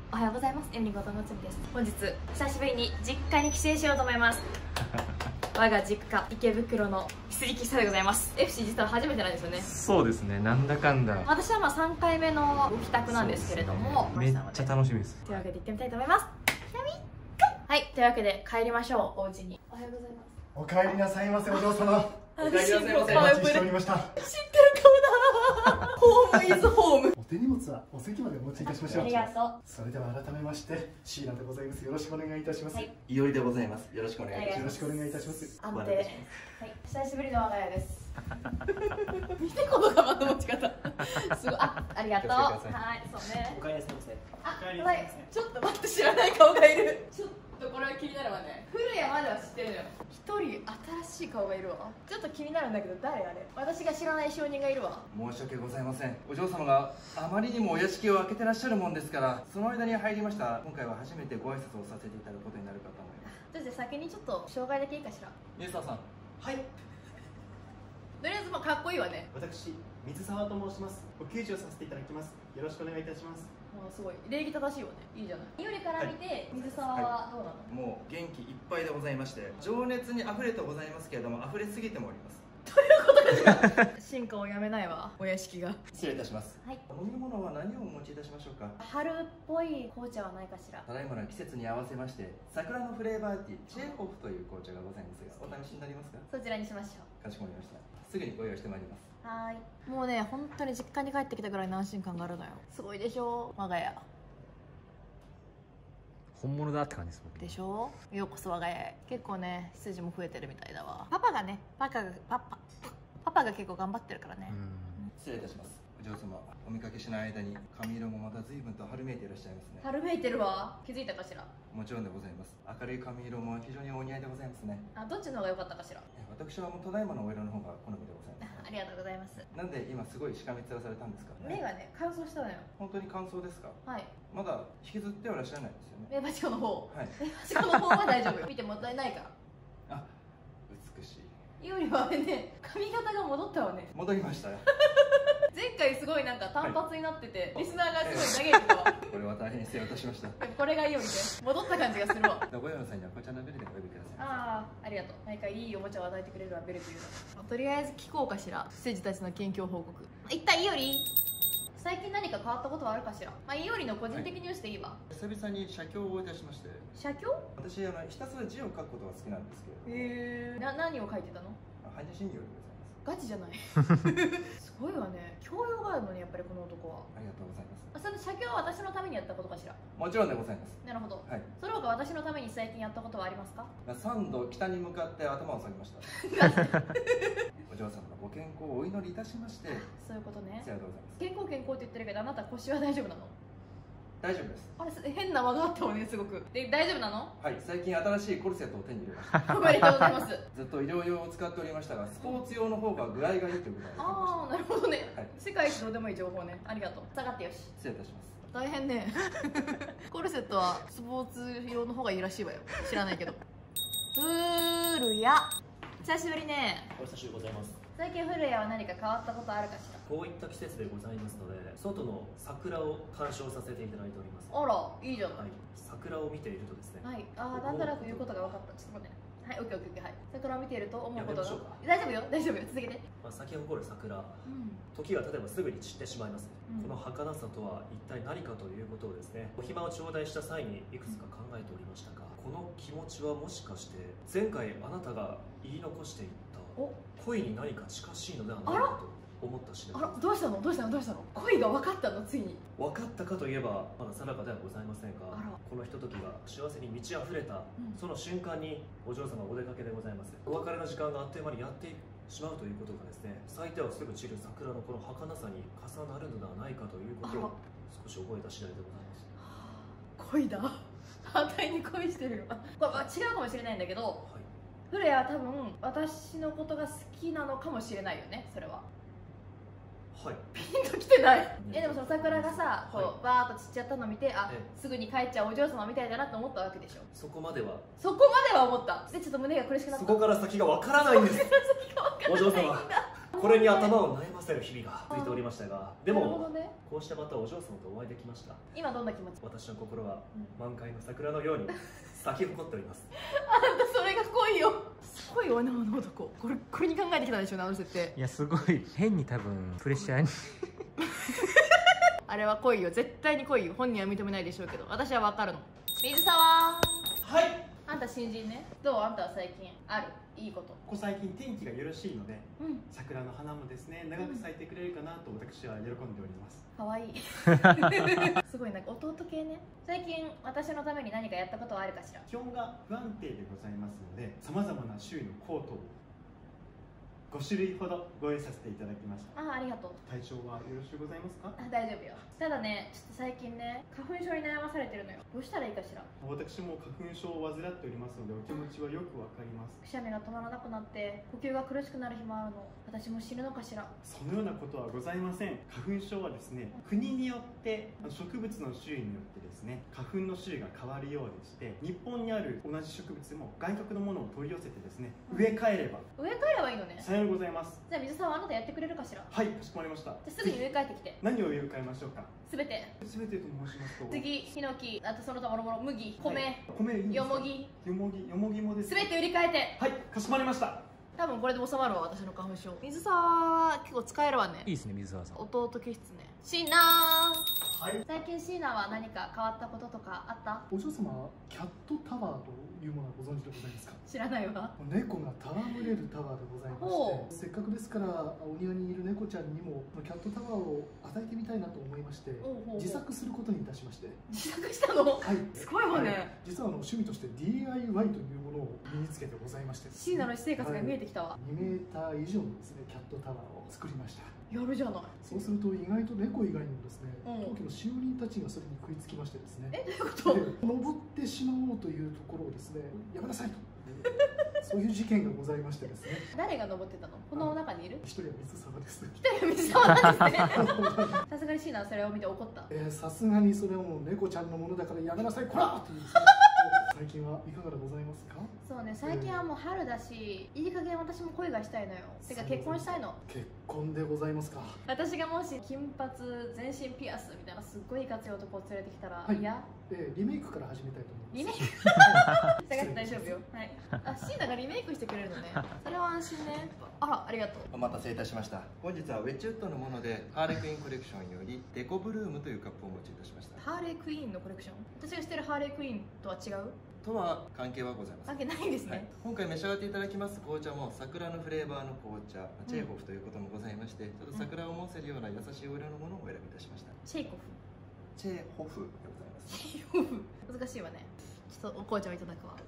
おはようございます。エミリコともつみです。本日久しぶりに実家に帰省しようと思います。我が実家池袋の羊喫茶でございます。FC 実は初めてなんですよね。そうですね、なんだかんだ私は3回目のご帰宅なんですけれども、めっちゃ楽しみです。というわけで行ってみたいと思います。はい、というわけで帰りましょう。お家に。おはようございます。 お帰りなさいませ、お嬢様。 お帰りなさいませ。 お待ちしておりました。知ってる顔だ。ホームイズホーム。 お手荷物はお席までお持ちいたしましょう。 ありがとう。 それでは改めましてシーナでございます。よろしくお願いいたします。 いおりでございます。よろしくお願いいたします。 よろしくお願いいたします。 安定。はい、久しぶりの我が家です。見てこのカバンの持ち方。すごい。ありがとう。はい、そうね。 お帰りなさいませ。 はい、ちょっと待って、知らない顔がいる。ちょっとこれは気になるわね。古谷までは知ってるのよ。一人新しい顔がいるわ。ちょっと気になるんだけど、誰あれ。私が知らない証人がいるわ。 申し訳ございません。お嬢様があまりにもお屋敷を開けてらっしゃるもんですから、その間に入りました。今回は初めてご挨拶をさせていただくことになるかと思います。 じゃあ先にちょっと紹介だけいいかしら。 ミサさん。 はい。 とりあえずかっこいいわね。 私、水沢と申します。ご救助をさせていただきます。よろしくお願いいたします。 すごい礼儀正しいわね。いいじゃない。よりから見て、水沢はどうなの？ もう元気いっぱいでございまして、情熱に溢れてございますけれども、溢れすぎてもおります。 ということですか。進化をやめないわ、お屋敷が。 失礼いたします。 はい。 お飲み物は何をお持ちいたしましょうか。 春っぽい紅茶はないかしら。 ただいまの季節に合わせまして、桜のフレーバーティーチェーホフという紅茶がございますが、お試しになりますか。 そちらにしましょう。 かしこまりました。すぐにご用意してまいります。 はい。もうね、本当に実家に帰ってきたぐらいの安心感があるのよ。すごいでしょう、我が家。 本物だって感じです。僕でしょ。ようこそ我が家へ。結構ね、羊も増えてるみたいだわ。パパが結構頑張ってるからね。 失礼いたします。お嬢様、お見かけしない間に髪色もまた随分と春めいていらっしゃいますね。 春めいてるわ。気づいたかしら。 もちろんでございます。明るい髪色も非常にお似合いでございますね。 どっちの方が良かったかしら。 私はもうただいまのお色の方が好みでございます。 ありがとうございます。 なんで今すごいしかめっ面されたんですか。 目がね、乾燥したのよ。 本当に乾燥ですか。 はい。 まだ引きずってはいらっしゃらないですよね。 メバチコの方。 はい。 メバチコの方は大丈夫よ。見てもったいないから。 あ、美しい。 よりはね、髪型が戻ったわね。 戻りましたよ。 前回すごいなんか単発になってて、リスナーがすごい嘆いてたわ。 これは大変失礼いたしました。 これがいいよみたいな。戻った感じがするわ。 ご用の際にはこちらのベルでお呼びください。 ありがとう。毎回いいおもちゃを与えてくれるわ、ベルというの。とりあえず聞こうかしら。羊たちの近況報告。一体いおり、最近何か変わったことはあるかしら。いおりの個人的ニュースでいいわ。 久々に写経をいたしまして。 写経？ 私ひたすら字を書くことが好きなんですけれども。 何を書いてたの？ 般若心経でございます。 ガチじゃない。すごいわね。教養があるのに、やっぱりこの男は。 ありがとうございます。 その写経は私のためにやったことかしら。 もちろんでございます。 なるほど。 はい。 その他私のために最近やったことはありますか ？3度北に向かって頭を下げました。お嬢様のご健康をお祈りいたしまして。 そういうことね。 ありがとうございます。 健康健康って言ってるけど、あなた腰は大丈夫なの？ 大丈夫です。 あれ、変な間があったわね、すごく。で、大丈夫なの？ はい、最近新しいコルセットを手に入れました。 おめでとうございます。 ずっと医療用を使っておりましたが、スポーツ用の方が具合がいいということで。 ああ、なるほどね。 はい、 世界一どうでもいい情報ね。ありがとう。下がってよし。 失礼いたします。 大変ね。コルセットはスポーツ用の方がいいらしいわよ。知らないけど。古谷。久しぶりね。 お久しぶりございます。 最近古谷は何か変わったことあるかしら。 こういった季節でございますので、外の桜を鑑賞させていただいております。 あら、いいじゃない。 はい、桜を見ているとですね。 はい。なんとなく言うことが分かった。ちょっと待ってね。はい、オッケーオッケーオッケー。はい。桜を見ていると思うことが。大丈夫よ、大丈夫よ。続けて。 咲き誇る桜、時が経てばすぐに散ってしまいます。この儚さとは一体何かということをですね、お暇を頂戴した際にいくつか考えておりましたが、この気持ちはもしかして前回あなたが言い残していった恋に何か近しいのではないかと思った次第です。 あら、どうしたのどうしたのどうしたの。恋が分かったの、ついに。 分かったかといえばまだ定かではございませんが、このひとときが幸せに満ち溢れた、その瞬間にお嬢様お出かけでございます。お別れの時間があっという間にやってしまうということがですね、咲いてはすぐ散る桜のこの儚さに重なるのではないかということを少し覚えた次第でございます。 恋だ。反対に恋してるよ。これ違うかもしれないんだけど、古谷は多分私のことが好きなのかもしれないよね、それは。 はい、 ピンときてない。でもその桜がさ、こうバーッと散っちゃったのを見て、すぐに帰っちゃうお嬢様みたいだなと思ったわけでしょ。 そこまでは思った。でちょっと胸が苦しくなった。 そこから先がわからないんです。お嬢様、 これに頭を悩ませる日々が続いておりましたが、でなるほもどね。 こうしてまたお嬢様とお会いできました。 今どんな気持ち？ 私の心は満開の桜のように咲き誇っております。 あんたそれが恋よ。すごいわな、あの男。これに考えてきたんでしょうね、あの設定。 いやすごい変に多分プレッシャーにあれは恋よ、絶対に恋よ。本人は認めないでしょうけど、私は分かるの。水沢。 はい。 あんた新人ね。どう？あんたは最近あるいいこと。 ここ最近天気がよろしいので、 うん。 桜の花もですね長く咲いてくれるかなと私は喜んでおります。 可愛いすごいなんか弟系ね。最近私のために何かやったことはあるかしら？ 気温が不安定でございますので、さまざまな種類のコートを5種類ほどご用意させていただきました。 ありがとう。 体調はよろしゅうございますか？ 大丈夫よ。ただね、ちょっと最近ね、花粉症に悩まされてるのよ。どうしたらいいかしら？ 私も花粉症を患っておりますので、お気持ちはよくわかります。 くしゃみが止まらなくなって呼吸が苦しくなる日もあるの。私も死ぬのかしら？ そのようなことはございません。花粉症はですね、国によって植物の種類によってですね、花粉の種類が変わるようでして、日本にある同じ植物でも外国のものを取り寄せてですね、植え替えれば植え替えればいいのね。 さようでございます。 じゃあ水沢、あなたやってくれるかしら？ はい、かしこまりました。 じゃあすぐに植え替えてきて。 何を植え替えましょうか？ すべて。 すべてと申しますと、 次、ヒノキ、あとその他もろもろ、麦、米、 はい、米いいんですか？ よもぎ、 よもぎもです。 すべて売り替えて。 はい、かしこまりました。 多分これで収まるわ、私の花粉症。水沢は結構使えるわね。 いいですね水沢さん。 弟気質ね。シーナー。 はい。 最近シーナは何か変わったこととかあった？ お嬢様、キャットタワーというものはご存知でございますか？ 知らないわ。 猫が戯れるタワーでございまほう。 して、せっかくですからお庭にいる猫ちゃんにもキャットタワーを与えてみたいなと思いまして、自作することにいたしまして。 自作したの？ はい。 すごいわね。 実は趣味として DIY というものを身につけてございましてですね、 シーナの私生活が見えてきたわ。 2メーター以上のですねキャットタワーを作りました。 やるじゃない。 そうすると意外と猫以外にもですね、 うん当家の使用人たちがそれに食いつきましてですね、 どういうこと？ で登ってしまおうというところをですね、やめなさいとそういう事件がございましてですね、 誰が登ってたの？この中にいる？ 一人は水沢です。 一人は水沢なんですね。さすがにシーナはそれを見て怒った。 さすがにそれはもう猫ちゃんのものだからやめなさいこらっていうですね最近はいかがでございますか？ そうね、最近はもう春だし、いい加減私も恋がしたいのよ。てか結婚したいの。 結婚でございますか？ 私がもし金髪全身ピアスみたいなすっごいいかつい男を連れてきたら、 はいいやリメイクから始めたいと思います。 リメイク下がって大丈夫よ。はい。あ、シーナがリメイクしてくれるのね。それは安心ね。ありがとう。 お待たせいたしました。本日はウェッジウッドのものでハーレークイーンコレクションよりデコブルームというカップをお持ちいたしました。 ハーレークイーンのコレクション。私が知ってるハーレークイーンとは違う？ とは関係はございません。 関係ないんですね。 はい、今回召し上がっていただきます紅茶も桜のフレーバーの紅茶、チェーホフということもございまして、ちょっと桜を思わせるような優しいお色のものをお選びいたしました。 チェイコフ。 チェーホフでございます。 チェイコフ。難しいわね。ちょっとお紅茶をいただくわ。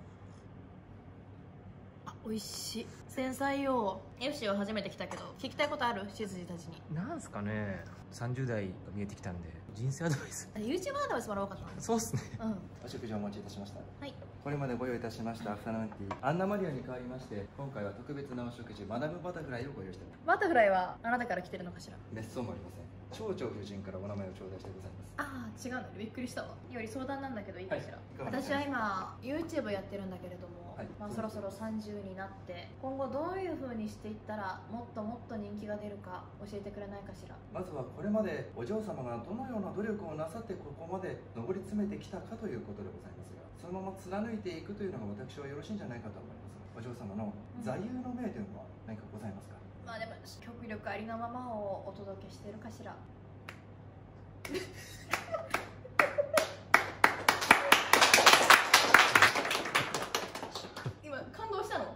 美味しい。繊細よ。FC は初めて来たけど聞きたいことある？しずじたちに。 なんすかね、30代が見えてきたんで人生アドバイス。 YouTube アドバイスもらおうかな。 そうっすね。 お食事をお持ちいたしました。 はい。 これまでご用意いたしましたアフタヌーンティーアンナマリアに代わりまして、今回は特別なお食事マダムバタフライをご用意しております。 バタフライはあなたから来てるのかしら？ 別荘もありません。町長夫人からお名前を頂戴してございます。 ああ、違うのね。びっくりしたわ。より相談なんだけどいいかしら？ はい、 私は今 YouTube やってるんだけれども、 はい、 そろそろ30になって今後どういう風にしていったらもっともっと人気が出るか教えてくれないかしら？ まずはこれまでお嬢様がどのような努力をなさってここまで上り詰めてきたかということでございますが、そのまま貫いていくというのが私はよろしいんじゃないかと思います。お嬢様の座右の銘というのは何かございますか？ まあでも極力ありのままをお届けしてるかしら。今感動したの？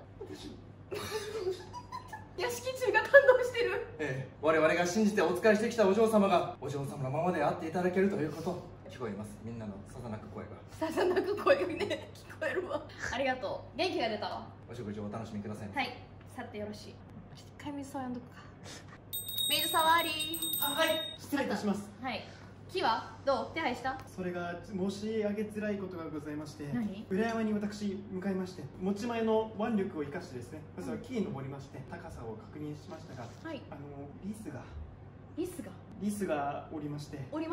屋敷中が感動してる。 ええ、我々が信じてお仕えしてきたお嬢様がお嬢様のままであっていただけるということ、聞こえます。みんなのささなく声が。 ささなく声がね、聞こえるわ。ありがとう。元気が出たわ。 お食事をお楽しみください。 はい、去ってよろしい。一回水沢呼んどくか。水沢あり。 はい、失礼いたします。 はい。木はどう？手配した？ それが申し上げづらいことがございまして、 何？ 裏山に私向かいまして、持ち前の腕力を生かしてですね、まずは木に登りまして高さを確認しましたが、 はい。 リスがリスがおりまして、はい、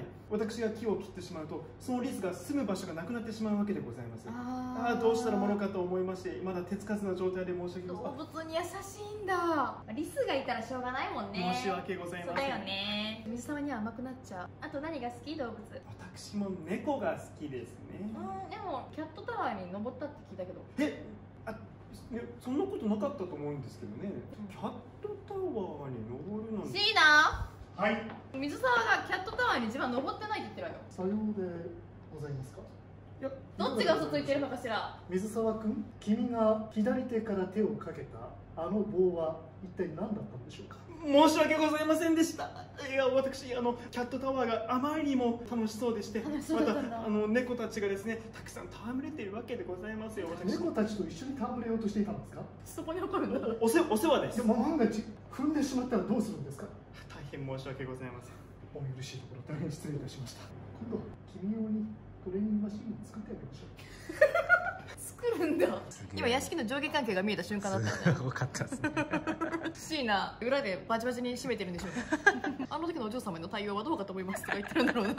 私が木を切ってしまうとそのリスが住む場所がなくなってしまうわけでございます。ああ、どうしたらものかと思いまして、まだ手つかずの状態で申し訳ございません。 動物に優しいんだ。リスがいたらしょうがないもんね。 申し訳ございません。 そうだよね。水沢には甘くなっちゃう。あと何が好き？動物。 私も猫が好きですね。 でもキャットタワーに登ったって聞いたけど。 いや、そんなことなかったと思うんですけどね。キャットタワーに登るなんて。 シーナ。 はい。 水沢がキャットタワーに自分は登ってないって言ってるわよ。 さようでございますか。 いや、 どっちが嘘ついてるのかしら。 水沢君、君が左手から手をかけたあの棒は一体何だったのでしょうか。 申し訳ございませんでした。いや、私キャットタワーがあまりにも楽しそうでして、また猫たちがですね、たくさん戯れているわけでございますよ。 猫たちと一緒に戯れようとしていたんですか。 そこに怒るんだ。 お世話です。 でも万が一踏んでしまったらどうするんですか。 大変申し訳ございません。 お許しいところ大変失礼いたしました。今度君用にトレーニングマシンを作ってあげましょう。 作るんだ。今屋敷の上下関係が見えた瞬間だったよね。 すごかったですね。 椎名裏でバチバチに締めてるんでしょうね。あの時のお嬢様への対応はどうかと思いますとか言ってるんだろうな。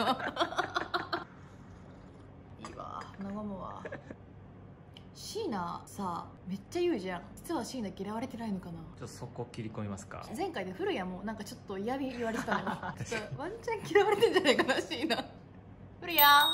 いいわ、和むわ。椎名さ、めっちゃ言うじゃん。実は椎名嫌われてないのかな。 ちょっとそこ切り込みますか。 前回で古谷もなんかちょっと嫌味言われてたのよ。ちょっとワンチャン嫌われてんじゃないかな、椎名。古谷。はい。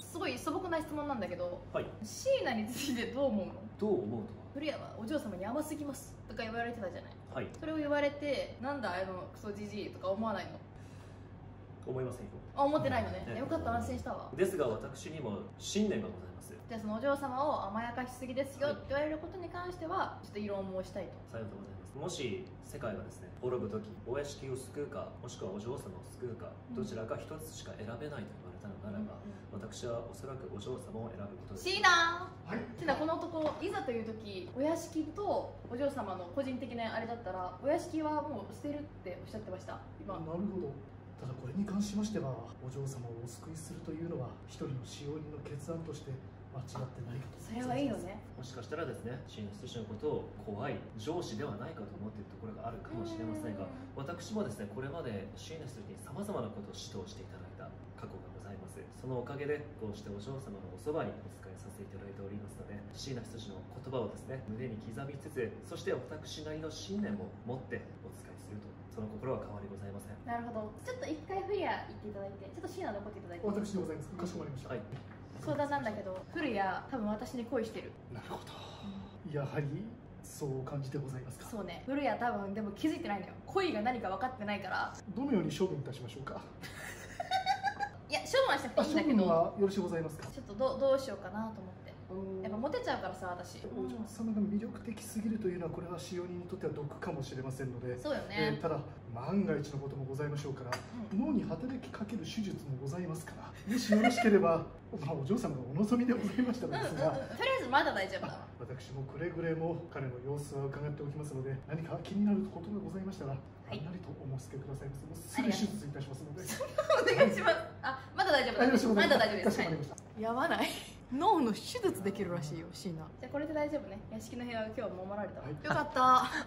すごい素朴な質問なんだけど、はい、椎名についてどう思うの？ どう思うとは？ 古谷はお嬢様に甘すぎますとか言われてたじゃない。 はい。 それを言われて、なんだあのクソじじいとか思わないの？ 思いませんよ。 あ、思ってないのね。よかった、安心したわ。 ですが私にも信念がございます。 じゃあそのお嬢様を甘やかしすぎですよって言われることに関してはちょっと異論をしたいと。 さようでございます。もし世界がですね滅ぶ時、お屋敷を救うかもしくはお嬢様を救うか、どちらか一つしか選べないと言われたのならば、私はおそらくお嬢様を選ぶことです。 シーナー、はい、シーナ、この男いざという時、お屋敷とお嬢様の個人的なあれだったらお屋敷はもう捨てるっておっしゃってました今。 なるほど。ただこれに関しましてはお嬢様をお救いするというのは一人の使用人の決断として間違ってないかと。 それはいいよね。 もしかしたらですね、シーナ執事のことを怖い上司ではないかと思っているところがあるかもしれませんが、私もですねこれまでシーナ執事にさまざまなことを指導していただいた過去がございます。そのおかげでこうしてお嬢様のおそばにお仕えさせていただいておりますので、シーナ執事の言葉をですね胸に刻みつつ、そして私なりの信念を持ってお仕えすると、その心は変わりございません。 なるほど。ちょっと一回フリア行っていただいて、ちょっとシーナ残っていただいて。 私でございます。かしこまりました。はい。 相談なんだけど、古谷多分私に恋してる。 なるほど、やはりそう感じてございますか。 そうね、古谷多分でも気づいてないのよ。恋が何か分かってないから。 どのように処分いたしましょうか。 いや、処分はしなくていいんだけど、 処分はよろしゅうございますか。 ちょっとどうしようかなと思って。やっぱモテちゃうからさ、私。 お嬢様が魅力的すぎるというのはこれは使用人にとっては毒かもしれませんので。 そうよね。 ただ万が一のこともございましょうから、脳に働きかける手術もございますから、もしよろしければお嬢様がお望みでございましたのですが、 とりあえずまだ大丈夫だわ。 私もくれぐれも彼の様子は伺っておきますので、何か気になることがございましたら、あんなりとお申し付けくださいます。もうすぐ手術いたしますので。 お願いします。あ、ままだ大丈夫です。まだ大丈夫です。やばない。脳の手術できるらしいよ、シーナ。じゃあこれで大丈夫ね。屋敷の部屋は今日守られたわ。よかった。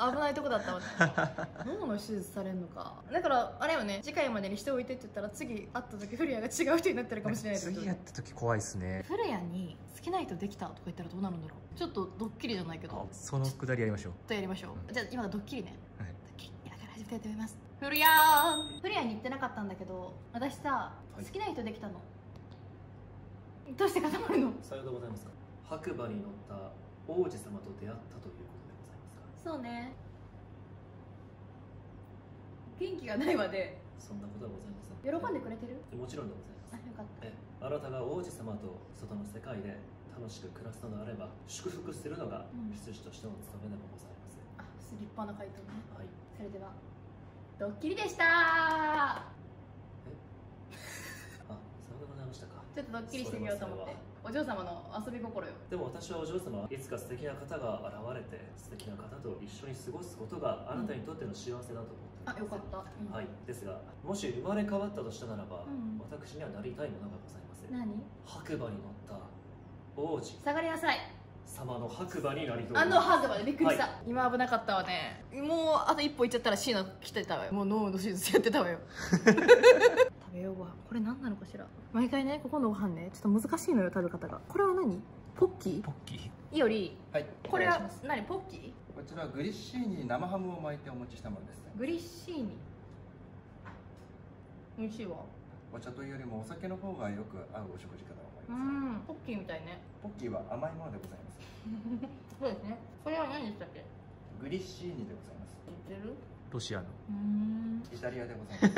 危ないとこだったわね。脳の手術されるのか。だからあれよね、次回までにしておいてって言ったら次会った時古谷が違う人になってるかもしれない。 次会った時怖いですね。 古谷に好きな人できたとか言ったらどうなるんだろう。ちょっとドッキリじゃないけど。 そのくだりやりましょう。 とやりましょう。じゃあ今がドッキリね。 はい。 今から始めたいと思います。古谷に言ってなかったんだけど、私さ、好きな人できたの。どうして固まるの？ さようでございますか。白馬に乗った王子様と出会ったということでございますか。 そうね。元気がないわで。 そんなことはございません。 喜んでくれてる？ もちろんでございます。 あ、よかった。 あなたが王子様と外の世界で楽しく暮らすのであれば、祝福するのが執事としての務めでもございます。 あ、立派な回答ね。 はい。 それではドッキリでしたー。 そうでございましたか。 ちょっとドッキリしてみようと思って。お嬢様の遊び心よ。でも私はお嬢様、いつか素敵な方が現れて素敵な方と一緒に過ごすことがあなたにとっての幸せだと思っています。 あ、よかった。 はい。ですが、もし生まれ変わったとしたならば、私にはなりたいものがございます。 何？ 白馬に乗った王子。 下がりなさい。 様の白馬になりと白馬でびっくりした、今危なかったわね。もうあと一歩行っちゃったら椎名来てたわよ。もう脳の手術やってたわよ。食べようご飯。これ何なのかしら。毎回ね、ここのご飯ね、ちょっと難しいのよ、食べ方が。これは何？ポッキー？ ポッキー。 いより、 はい、 これは何？ポッキー？ こちらはグリッシーニに生ハムを巻いてお持ちしたものです。 グリッシーニ。美味しいわ。 お茶というよりもお酒の方がよく合うお食事かと思います。 ポッキーみたいね。 ポッキーは甘いものでございます。 そうですね。これは何でしたっけ？ グリッシーニでございます。 知ってる？ ロシアの。 イタリアでございます。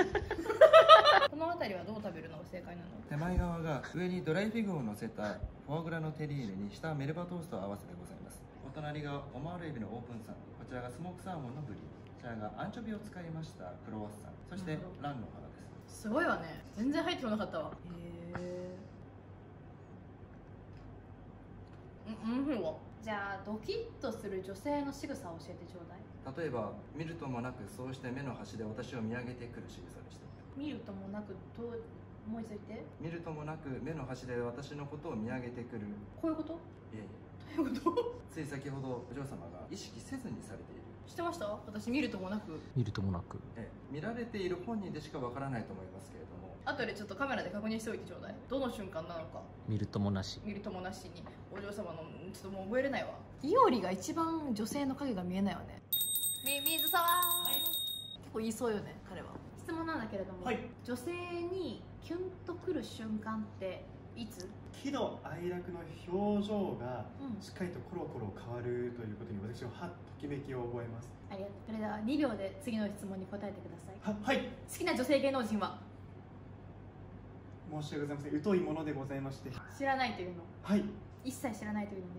この辺りはどう食べるのが正解なの？ 手前側が上にドライフィグを乗せたフォアグラのテリーヌに下はメルバトーストを合わせてございます。お隣がオマールエビのオープンサンド、こちらがスモークサーモンのブリ、こちらがアンチョビを使いましたクロワッサン、そしてランの花です。 すごいわね。全然入ってこなかったわ。へえ。面白いわ。じゃあドキッとする女性の仕草を教えてちょうだい。 例えば見るともなくそうして目の端で私を見上げてくる仕草でした。 見るともなくどう思いついて？ 見るともなく目の端で私のことを見上げてくる。 こういうこと？ いえいえ。 どういうこと？ つい先ほどお嬢様が意識せずにされている。 知ってました？私見るともなく。 見るともなく。 見られている本人でしかわからないと思いますけれども。 後でちょっとカメラで確認しておいてちょうだい。どの瞬間なのか。 見るともなし。 見るともなしにお嬢様のちょっともう覚えれないわ。イオリが一番女性の影が見えないわね。水沢、結構言いそうよね彼は。質問なんだけれども、女性にキュンとくる瞬間っていつ？ 喜怒哀楽の表情がしっかりとコロコロ変わるということに私ははっときめきを覚えます。 ありがとう。それでは2秒で次の質問に答えてください。 はい。 好きな女性芸能人は？ 申し訳ございません、疎いものでございまして。 知らないというの？ はい。 一切知らないというのね。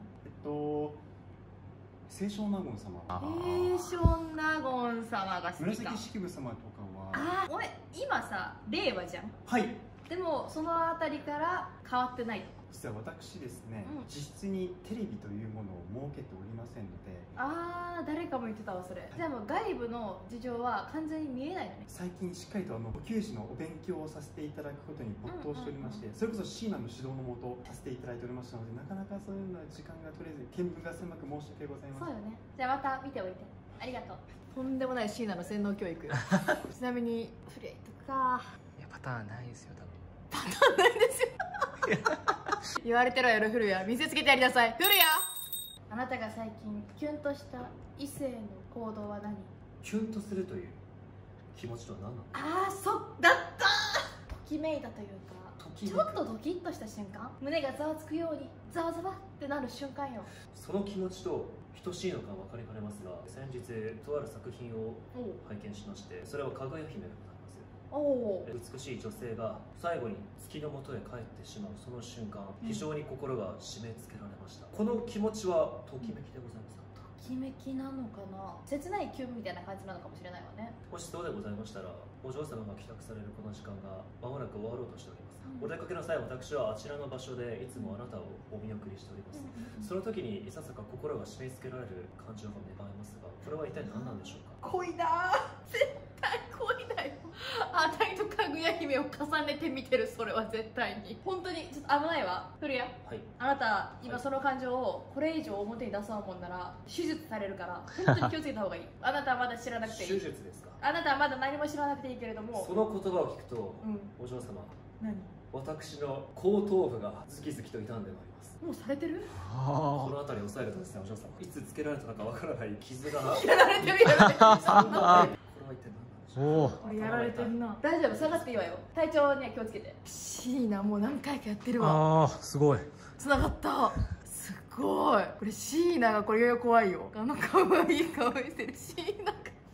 清少納言様。 清少納言様が好きか。 紫式部様とかは。 ああ、おい、今さ令和じゃん。 はい。 でもそのあたりから変わってない。 実は私ですね、実質にテレビというものを設けておりませんので。 ああ、誰かも言ってたわそれ。じゃあもう外部の事情は完全に見えないのね。 最近しっかりとお給仕のお勉強をさせていただくことに没頭しておりまして、それこそ椎名の指導のもとさせていただいておりましたので、なかなかそういうのは時間が取れず見聞が狭く申し訳ございません。 そうよね。じゃあまた見ておいてありがとう。とんでもない椎名の洗脳教育。ちなみにフレイとかいやパターンないですよ多分。 パターンないですよ。言われてろよ古谷、見せつけてやりなさい。古谷、あなたが最近キュンとした異性の行動は何？ キュンとするという気持ちとは何なの？ ああ、そっだった。ときめいたというか、ちょっとドキッとした瞬間、胸がざわつくようにざわざわってなる瞬間よ。 その気持ちと等しいのか分かりかねますが、先日とある作品を拝見しまして、それはかぐや姫でございます。美しい女性が最後に月の元へ帰ってしまうその瞬間、非常に心が締め付けられました。この気持ちはときめきでございますか？ ときめきなのかな。切ないキュンみたいな感じなのかもしれないわね。 もしそうでございましたら、お嬢様が帰宅されるこの時間が間もなく終わろうとしております。お出かけの際、私はあちらの場所でいつもあなたをお見送りしております。その時にいささか心が締め付けられる感情が芽生えますが、これは一体何なんでしょうか？ 恋だー、絶対恋だよ。あたいとかぐや姫を重ねて見てる。それは絶対に本当にちょっと危ないわ古谷。あなた今その感情をこれ以上表に出そうもんなら手術されるから本当に気をつけた方がいい。あなたはまだ知らなくていい。 手術ですか？ あなたはまだ何も知らなくていいけれども、 その言葉を聞くと、お嬢様、 何？ 私の後頭部がズキズキと痛んでまいります。 もうされてる？ この辺りを押さえるとですね、お嬢様、いつつけられたのかわからない傷がやられてるやられてる。 これは一体何なんでしょうか？ これやられてるな。大丈夫、下がっていいわよ。体調には気をつけて。椎名もう何回かやってるわ。 ああすごい。 繋がった。すごい。これ椎名がこれが怖いよ。あの可愛い顔してる椎名が。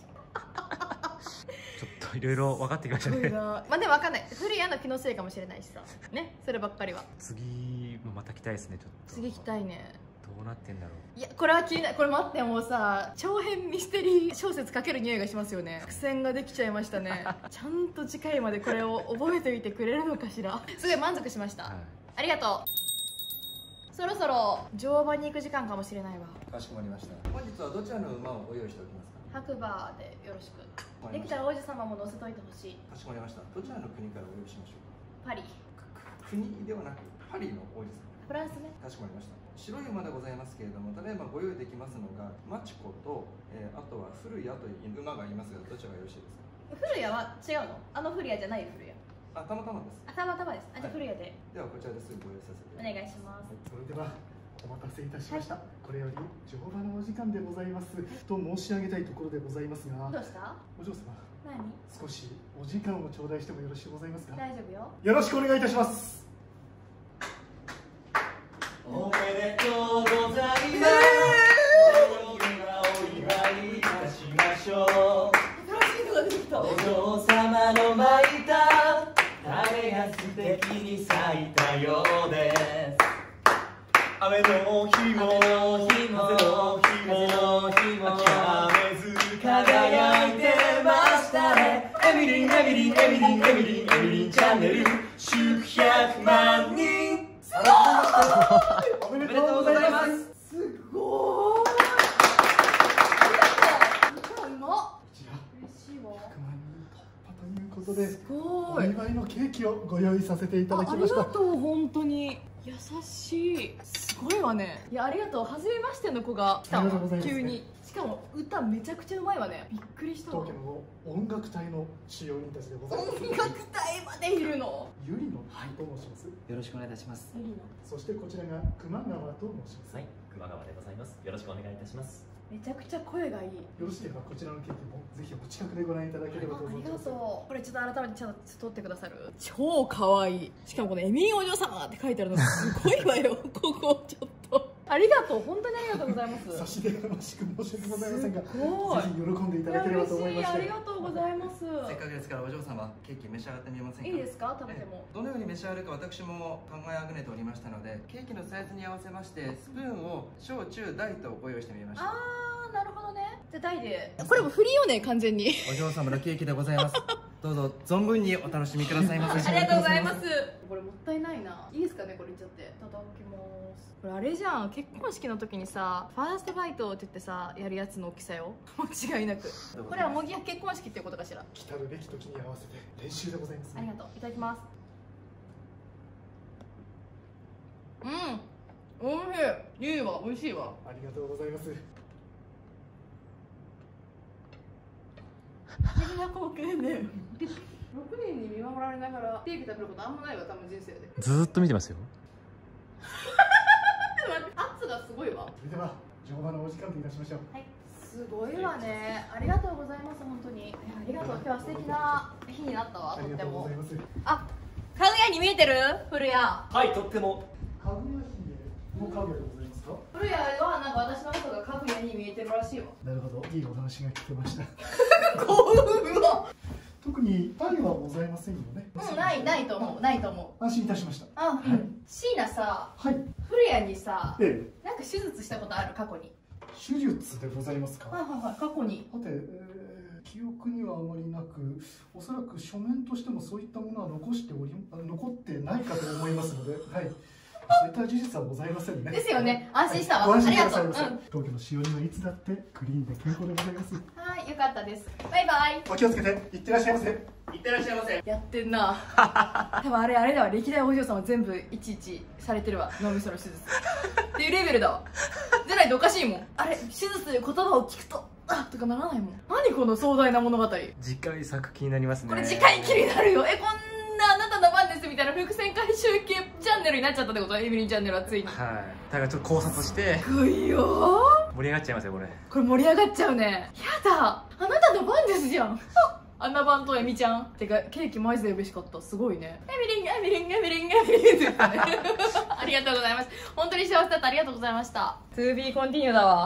ちょっといろいろ分かってきましたね。 まあでも分かんない。古谷の気のせいかもしれないしさ。ね、そればっかりは。 次もまた来たいですねちょっと。 次来たいね。 どうなってんだろう。 いやこれは気になる。これ待って、もうさ長編ミステリー小説書ける匂いがしますよね。伏線ができちゃいましたね。ちゃんと次回までこれを覚えておいてくれるのかしら。すごい満足しました、ありがとう。そろそろ乗馬に行く時間かもしれないわ。 かしこまりました。本日はどちらの馬をご用意しておきますか？ 白馬でよろしく。できたら王子様も乗せといてほしい。 かしこまりました。どちらの国からお呼びしましょうか？ パリ。 国ではなくパリの王子様。 フランスね。 かしこまりました。白い馬でございますけれども、ただいまご用意できますのがマチコと、あとは古谷という馬がいますが、どちらがよろしいですか？ 古谷は違うの？あの古谷じゃない古谷。 あ、たまたまです。 あ、たまたまです。あ、じゃあ古谷で。 ではこちらですぐご用意させてお願いします。 それではお待たせいたしました、これより乗馬のお時間でございます、と申し上げたいところでございますが、 どうした？ お嬢様、 何？ 少しお時間を頂戴してもよろしゅうございますか？ 大丈夫よ。 よろしくお願いいたします。 おめでとうございます。お祝いいたしましょう。お嬢様の巻いた種が素敵に咲いたようです。雨の日も風の日も雨ず輝いてましたね。エミリンエミリンエミリンエミリンエミリンチャンネル祝100万人。 おめでとうございます。 すごーい。うまっ。 嬉しいわ。100 わ。 万人突破ということで、 すごい。 お祝いのケーキをご用意させていただきあました。 りがとう、本当に優しい。すごいわね。いや、ありがとう。初めましての子が来たわ。急に。しかも歌めちゃくちゃうまいわね。びっくりしたわ。 当家の音楽隊の使用人たちでございます。 音楽隊までいるの。 ゆりのと申します。 よろしくお願いいたします。 そしてこちらが熊川と申します。 はい、熊川でございます。よろしくお願いいたします。 めちゃくちゃ声がいい。 よろしければこちらのケーキもぜひお近くでご覧いただければとありが思います。 とう。これちょっと改めてちゃんと撮ってくださる。超可愛い。しかもこのエミリンお嬢様って書いてあるのすごいわよ。ここちょっと。ありがとう。本当にありがとうございます。 差し出がましく申し訳ございませんが、ぜすごいひ喜んでいただければと思いまして。 ありがとうございます。 せっかくですからお嬢様ケーキ召し上がってみませんか？ いいですか？食べても。 どのように召し上がるか私も考えあぐねておりましたので、ケーキのサイズに合わせましてスプーンを小中大とご用意してみました。 あー、なるほどね。じゃあ大で。これもフリーよね、完全に。 お嬢様のケーキでございます。どうぞ存分にお楽しみくださいませ。 ありがとうございます。これもったいないな。いいですかね、これいっちゃって。いただきます。これあれじゃん、結婚式の時にさ、ファーストバイトって言ってさ、やるやつの大きさよ。間違いなく。これは模擬結婚式っていうことかしら。 来たるべき時に合わせて練習でございます、 ありがとう。いただきます。うん。おいしい。いいわ、美味しいわ。 ありがとうございます。 6人に見守られながらケーキ食べることあんまないわ、多分人生で。 ずーっと見てますよ。 圧がすごいわ。 それでは乗馬のお時間といたしましょう。 はい。すごいわね。ありがとうございます、本当に。ありがとう。今日は素敵な日になったわ、とっても。あ、かぐやに見えてる？古谷。 はい、とっても。 かぐや姫のかぐやでございますか？ 古谷はなんか私のことがかぐやに見えてるらしいわ。 なるほど、いいお話が聞けました。 興奮は。 特に愛はございませんよね。 ないと思う、ないと思う。 安心いたしました。 あ、椎名さ、 はい。 古谷にさ、なんか手術したことある？過去に。 手術でございますか？ はいはいはい、過去に。 さて、記憶にはあまりなく、おそらく書面としてもそういったものは残ってないかと思いますので、はい。そういった事実はございませんね。 ですよね。安心したわ。 ご安心くださいありがとう。 当家の使用人はいつだってクリーンで健康でございます。 はい、よかったです。バイバイ。 お気をつけて、いってらっしゃいませ。 いってらっしゃいませ。 やってんな。多分あれだわ。歴代お嬢様全部いちいちされてるわ。脳みその手術っていうレベルだわ。じゃないとおかしいもん。あれ、手術という言葉を聞くとあとかならないもん。何この壮大な物語。 次回作気になりますね。 これ次回気になるよ。こんなあなたの番ですみたいな伏線回収系チャンネルになっちゃったってこと？エミリンチャンネルはついに。 はい。だからちょっと考察してすごいよ盛り上がっちゃいますよこれ。 これ盛り上がっちゃうね。やだ、あなたの番ですじゃん。あんな番とエミちゃんてかケーキマジで嬉しかった。すごいね。エミリンエミリンエミリンエミリンって言ってね。ありがとうございます。本当に幸せだった。ありがとうございました。 To be continue だわ。